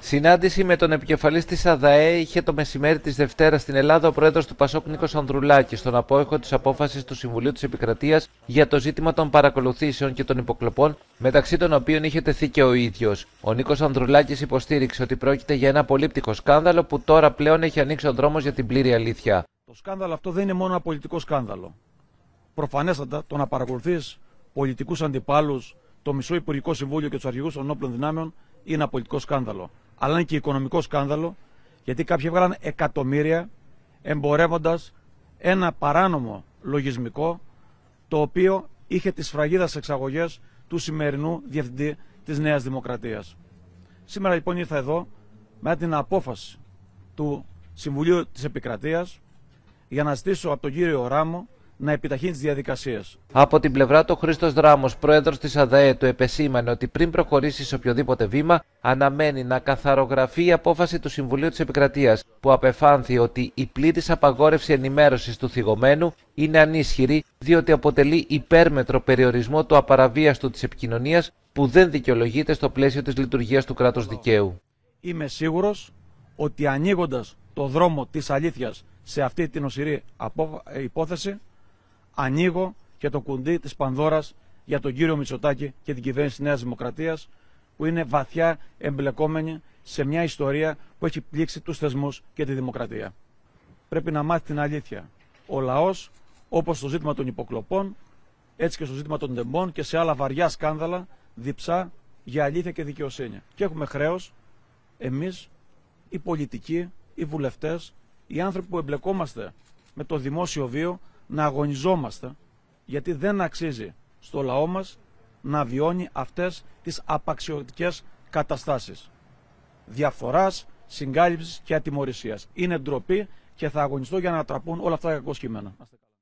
Συνάντηση με τον επικεφαλής της ΑΔΑΕ είχε το μεσημέρι της Δευτέρας στην Ελλάδα ο πρόεδρος του Πασόκ Νίκος Ανδρουλάκης, στον απόϊχο της απόφασης του Συμβουλίου της Επικρατείας για το ζήτημα των παρακολουθήσεων και των υποκλοπών, μεταξύ των οποίων είχε τεθεί και ο ίδιος. Ο Νίκος Ανδρουλάκης υποστήριξε ότι πρόκειται για ένα πολύπτυχο σκάνδαλο που τώρα πλέον έχει ανοίξει ο δρόμος για την πλήρη αλήθεια. Το σκάνδαλο αυτό δεν είναι μόνο ένα πολιτικό σκάνδαλο. Προφανέστατα, το να παρακολουθείς πολιτικούς αντιπάλους, το μισό Υπουργικό Συμβούλιο και τους αρχηγούς των όπλων δυνάμεων είναι ένα πολιτικό σκάνδαλο. Αλλά είναι και οικονομικό σκάνδαλο, γιατί κάποιοι έβγαλαν εκατομμύρια εμπορεύοντας ένα παράνομο λογισμικό, το οποίο είχε τη σφραγίδα στις εξαγωγές του σημερινού Διευθυντή της Νέας Δημοκρατίας. Σήμερα λοιπόν ήρθα εδώ με την απόφαση του Συμβουλίου της Επικρατείας για να ζητήσω από τον κύριο Ράμο να επιταχύνει τις διαδικασίες. Από την πλευρά του, Χρήστος Δράμος, πρόεδρος της ΑΔΑΕ, του επεσήμανε ότι πριν προχωρήσει σε οποιοδήποτε βήμα, αναμένει να καθαρογραφεί η απόφαση του Συμβουλίου της Επικρατείας, που απεφάνθη ότι η πλήρης απαγόρευση ενημέρωσης του θυγωμένου είναι ανίσχυρη, διότι αποτελεί υπέρμετρο περιορισμό του απαραβίαστου της επικοινωνίας, που δεν δικαιολογείται στο πλαίσιο της λειτουργίας του κράτους δικαίου. Είμαι σίγουρος ότι ανοίγοντας το δρόμο της αλήθειας σε αυτή την οσηρή υπόθεση, ανοίγω και το κουντί της Πανδώρας για τον κύριο Μητσοτάκη και την κυβέρνηση της Νέας Δημοκρατίας, που είναι βαθιά εμπλεκόμενοι σε μια ιστορία που έχει πλήξει τους θεσμούς και τη δημοκρατία. Πρέπει να μάθει την αλήθεια. Ο λαός, όπως στο ζήτημα των υποκλοπών, έτσι και στο ζήτημα των τεμπών και σε άλλα βαριά σκάνδαλα, διψά για αλήθεια και δικαιοσύνη. Και έχουμε χρέος, εμείς, οι πολιτικοί, οι βουλευτές, οι άνθρωποι που εμπλεκόμαστε με το δημόσιο βίο, να αγωνιζόμαστε, γιατί δεν αξίζει στο λαό μας να βιώνει αυτές τις απαξιωτικές καταστάσεις διαφθοράς, συγκάλυψης και ατιμωρησίας. Είναι ντροπή και θα αγωνιστώ για να τραπούν όλα αυτά τα κακό κείμενα.